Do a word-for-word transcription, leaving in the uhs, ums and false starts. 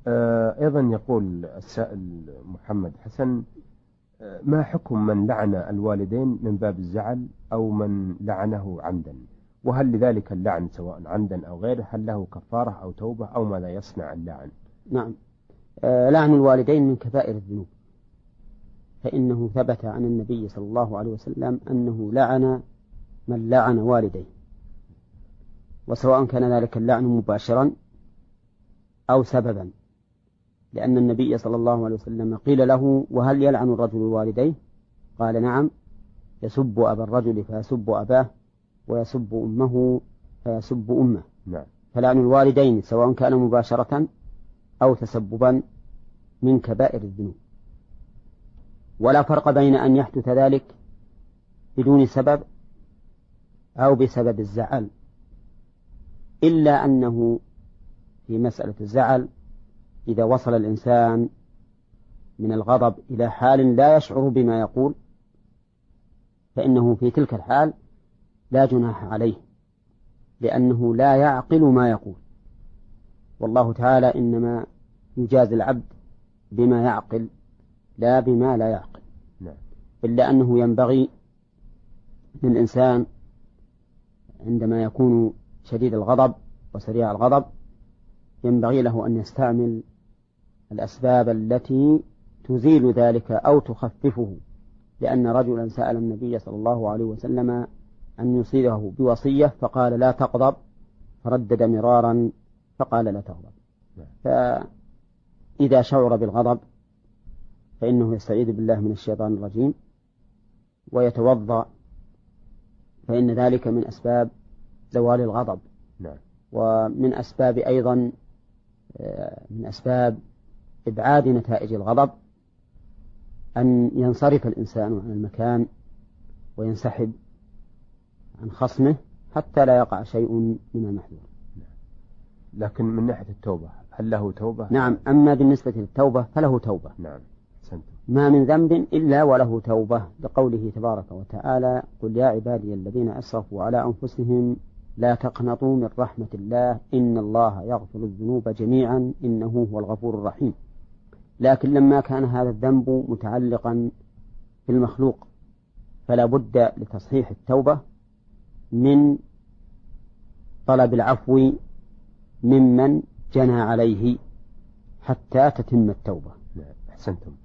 أيضا يقول السائل محمد حسن: ما حكم من لعن الوالدين من باب الزعل أو من لعنه عمدا؟ وهل لذلك اللعن سواء عمدا أو غيره هل له كفارة أو توبة أو ماذا يصنع اللاعن؟ نعم، آه لعن الوالدين من كبائر الذنوب، فإنه ثبت عن النبي صلى الله عليه وسلم أنه لعن من لعن والديه، وسواء كان ذلك اللعن مباشرا أو سببا، لأن النبي صلى الله عليه وسلم قيل له: وهل يلعن الرجل والديه؟ قال: نعم، يسب أبا الرجل فيسب أباه، ويسب أمه فيسب أمه. نعم. فلعن الوالدين سواء كان مباشرة أو تسببا من كبائر الذنوب، ولا فرق بين أن يحدث ذلك بدون سبب أو بسبب الزعل، إلا أنه في مسألة الزعل إذا وصل الإنسان من الغضب إلى حال لا يشعر بما يقول فإنه في تلك الحال لا جناح عليه، لأنه لا يعقل ما يقول، والله تعالى إنما يجازي العبد بما يعقل لا بما لا يعقل. نعم. إلا أنه ينبغي للإنسان عندما يكون شديد الغضب وسريع الغضب ينبغي له أن يستعمل الأسباب التي تزيل ذلك أو تخففه، لأن رجلا سأل النبي صلى الله عليه وسلم أن يصيبه بوصية فقال: لا تغضب، فردد مرارا فقال: لا تغضب. فإذا شعر بالغضب فإنه يستعيذ بالله من الشيطان الرجيم ويتوضأ، فإن ذلك من أسباب زوال الغضب. نعم. ومن أسباب أيضا من أسباب إبعاد نتائج الغضب أن ينصرف الإنسان عن المكان وينسحب عن خصمه حتى لا يقع شيء من المحذور. لكن من ناحية التوبة هل له توبة؟ نعم، أما بالنسبة للتوبة فله توبة. نعم. ما من ذنب إلا وله توبة، لقوله تبارك وتعالى: قل يا عبادي الذين أسرفوا على أنفسهم لا تقنطوا من رحمة الله إن الله يغفر الذنوب جميعا إنه هو الغفور الرحيم. لكن لما كان هذا الذنب متعلقا بالمخلوق فلا بد لتصحيح التوبة من طلب العفو ممن جنى عليه حتى تتم التوبة. أحسنتم.